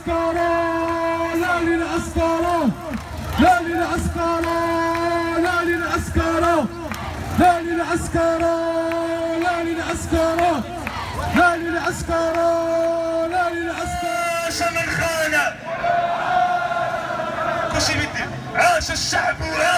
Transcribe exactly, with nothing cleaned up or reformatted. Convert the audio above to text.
للعسكرة لا للعسكرة لا للعسكرة لا للعسكرة لا للعسكرة لا للعسكرة لا للعسكرة لا للعسكرة. عاش من خان كلشي بدي عاش الشعب وعاش